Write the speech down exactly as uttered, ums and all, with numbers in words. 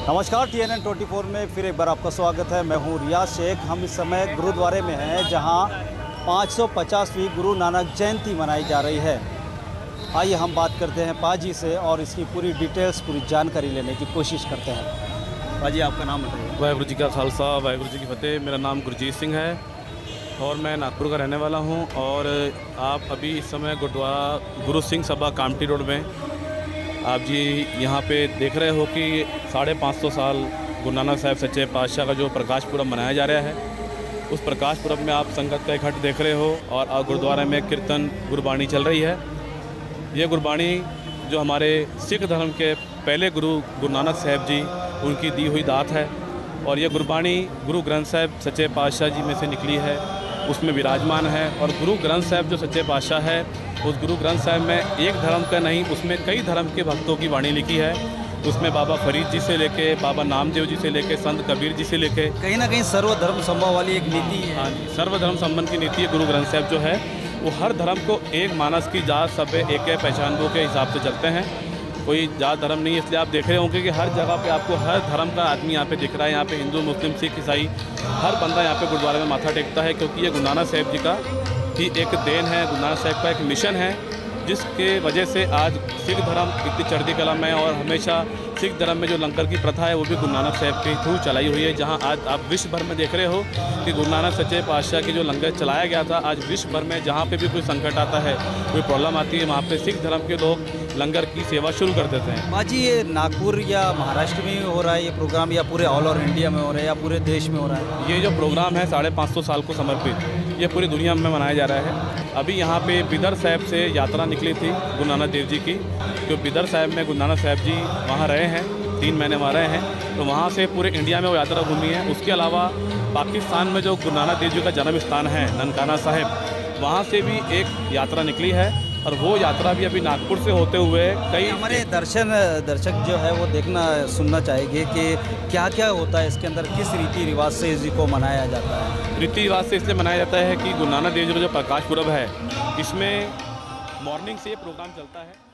नमस्कार, T N N twenty four में फिर एक बार आपका स्वागत है। मैं हूं रियाज शेख। हम इस समय गुरुद्वारे में हैं जहां पाँच सौ पचासवीं गुरु नानक जयंती मनाई जा रही है। आइए हम बात करते हैं पाजी से और इसकी पूरी डिटेल्स, पूरी जानकारी लेने की कोशिश करते हैं। पाजी, आपका नाम बताइए। वाहिगुरू जी का खालसा, वाहिगुरू जी की फतेह। मेरा नाम गुरजीत सिंह है और मैं नागपुर का रहने वाला हूं। और आप अभी इस समय गुरुद्वारा गुरु सिंह सभा कामटी रोड में आप जी यहाँ पे देख रहे हो कि साढ़े पाँच सौ साल गुरु नानक साहब सच्चे पातशाह का जो प्रकाश पुरब मनाया जा रहा है, उस प्रकाश पुरब में आप संगत का इकट्ठ देख रहे हो। और गुरुद्वारे में कीर्तन गुरबाणी चल रही है। ये गुरबाणी जो हमारे सिख धर्म के पहले गुरु गुरु नानक साहब जी, उनकी दी हुई दात है। और ये गुरबाणी गुरु ग्रंथ साहब सच्चे पातशाह जी में से निकली है, उसमें विराजमान है। और गुरु ग्रंथ साहब जो सच्चे पातशाह है, उस गुरु ग्रंथ साहब में एक धर्म का नहीं, उसमें कई धर्म के भक्तों की वाणी लिखी है। उसमें बाबा फरीद जी से लेके, बाबा नामदेव जी से लेके, संत कबीर जी से लेके, कहीं ना कहीं सर्वधर्म संभव वाली एक नीति है। हाँ जी, सर्वधर्म संबंध की नीति है। गुरु ग्रंथ साहब जो है वो हर धर्म को एक मानस की जात सब एक है पहचान दो के हिसाब से चलते हैं। कोई जात धर्म नहीं, इसलिए आप देख रहे होंगे कि हर जगह पे आपको हर धर्म का आदमी यहाँ पे दिख रहा है। यहाँ पे हिंदू, मुस्लिम, सिख, ईसाई, हर बंदा यहाँ पे गुरुद्वारे में माथा टेकता है, क्योंकि ये गुरु नानक साहब जी का ही एक देन है। गुरु नानक साहब का एक मिशन है, जिसके वजह से आज सिख धर्म इतनी चढ़ती कला में। और हमेशा सिख धर्म में जो लंगर की प्रथा है वो भी गुरु नानक साहब के थ्रू चलाई हुई है। जहां आज आप विश्व भर में देख रहे हो कि गुरु नानक सच्चे पातशाह की जो लंगर चलाया गया था, आज विश्व भर में जहां पे भी कोई संकट आता है, कोई प्रॉब्लम आती है, वहाँ पे सिख धर्म के लोग लंगर की सेवा शुरू कर देते हैं। बाजी, ये नागपुर या महाराष्ट्र में हो रहा है ये प्रोग्राम, या पूरे ऑल ओवर इंडिया में हो रहा है, या पूरे देश में हो रहा है? ये जो प्रोग्राम है साढ़े पाँच सौ साल को समर्पित, ये पूरी दुनिया में मनाया जा रहा है। अभी यहाँ पे बिदर साहब से यात्रा निकली थी गुरु नानक देव जी की, जो बिदर साहब में गुरु नानक साहब जी वहाँ रहे हैं, तीन महीने वहाँ रहे हैं। तो वहाँ से पूरे इंडिया में वो यात्रा घूमी है। उसके अलावा पाकिस्तान में जो गुरु नानक देव जी का जन्म स्थान है ननकाना साहिब, वहाँ से भी एक यात्रा निकली है। और वो यात्रा भी अभी नागपुर से होते हुए कई हमारे दर्शन दर्शक जो है वो देखना सुनना चाहेंगे कि क्या क्या होता है इसके अंदर, किस रीति रिवाज से इसको मनाया जाता है। रीति रिवाज से इसलिए मनाया जाता है कि गुरु नानक देव जी का जो प्रकाश पुरब है, इसमें मॉर्निंग से ये प्रोग्राम चलता है।